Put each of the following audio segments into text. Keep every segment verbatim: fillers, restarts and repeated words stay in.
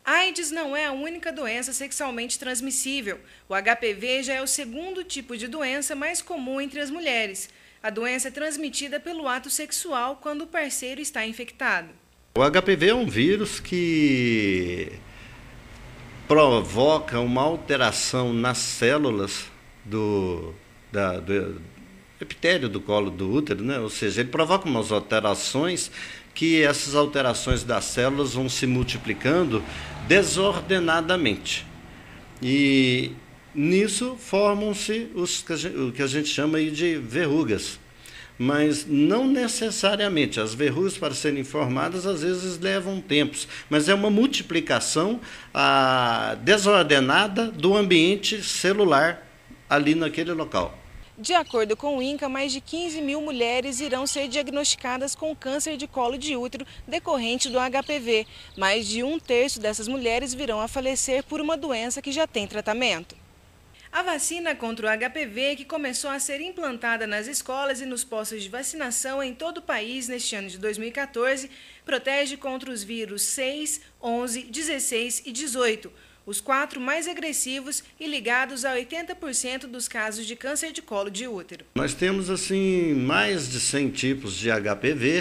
A AIDS não é a única doença sexualmente transmissível. O H P V já é o segundo tipo de doença mais comum entre as mulheres. A doença é transmitida pelo ato sexual quando o parceiro está infectado. O H P V é um vírus que provoca uma alteração nas células do, da, do epitélio do colo do útero, né? Ou seja, ele provoca umas alterações que essas alterações das células vão se multiplicando desordenadamente. E nisso formam-se os o que a gente chama aí de verrugas. Mas não necessariamente. As verrugas, para serem formadas, às vezes levam tempos, mas é uma multiplicação ah, desordenada do ambiente celular ali naquele local. De acordo com o INCA, mais de quinze mil mulheres irão ser diagnosticadas com câncer de colo de útero decorrente do H P V. Mais de um terço dessas mulheres virão a falecer por uma doença que já tem tratamento. A vacina contra o H P V, que começou a ser implantada nas escolas e nos postos de vacinação em todo o país neste ano de dois mil e quatorze, protege contra os vírus seis, onze, dezesseis e dezoito, os quatro mais agressivos e ligados a oitenta por cento dos casos de câncer de colo de útero. Nós temos assim mais de cem tipos de H P V.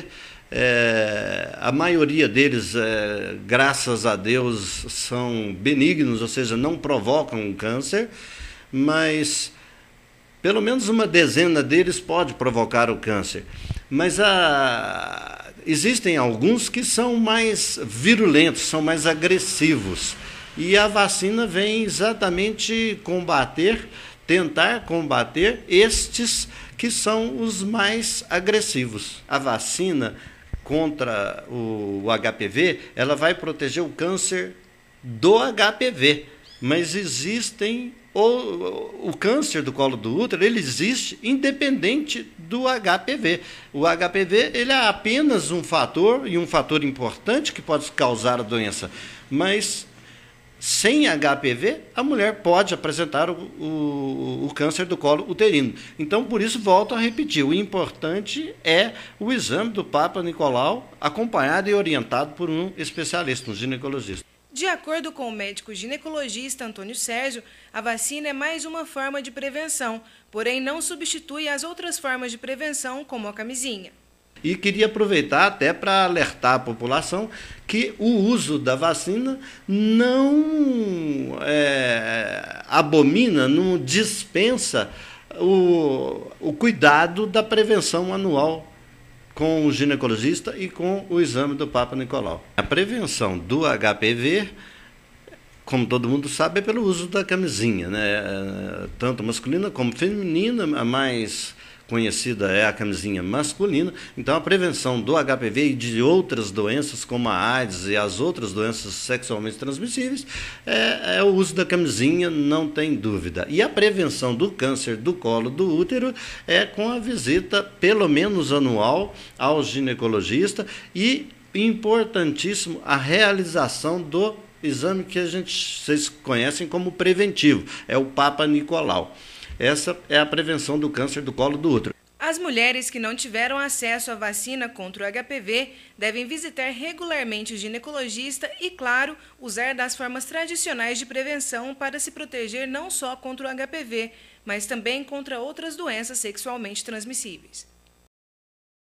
É, a maioria deles, é, graças a Deus, são benignos, ou seja, não provocam câncer, mas pelo menos uma dezena deles pode provocar o câncer. Mas a, existem alguns que são mais virulentos, são mais agressivos. E a vacina vem exatamente combater, tentar combater estes que são os mais agressivos. A vacina contra o H P V, ela vai proteger o câncer do H P V, mas existem o, o câncer do colo do útero, ele existe independente do H P V. O H P V ele é apenas um fator, e um fator importante que pode causar a doença, mas sem H P V, a mulher pode apresentar o, o, o câncer do colo uterino. Então, por isso, volto a repetir, o importante é o exame do Papa Nicolau, acompanhado e orientado por um especialista, um ginecologista. De acordo com o médico ginecologista Antônio Sérgio, a vacina é mais uma forma de prevenção, porém não substitui as outras formas de prevenção, como a camisinha. E queria aproveitar até para alertar a população que o uso da vacina não é, abomina, não dispensa o, o cuidado da prevenção anual com o ginecologista e com o exame do Papa Nicolau. A prevenção do H P V, como todo mundo sabe, é pelo uso da camisinha, né? Tanto masculina como feminina, a mais conhecida é a camisinha masculina. Então, a prevenção do H P V e de outras doenças, como a AIDS e as outras doenças sexualmente transmissíveis, é, é o uso da camisinha, não tem dúvida. E a prevenção do câncer do colo do útero é com a visita, pelo menos anual, ao ginecologista e, importantíssimo, a realização do exame que a gente, vocês conhecem como preventivo, é o Papa Nicolau. Essa é a prevenção do câncer do colo do útero. As mulheres que não tiveram acesso à vacina contra o H P V devem visitar regularmente o ginecologista e, claro, usar das formas tradicionais de prevenção para se proteger não só contra o H P V, mas também contra outras doenças sexualmente transmissíveis.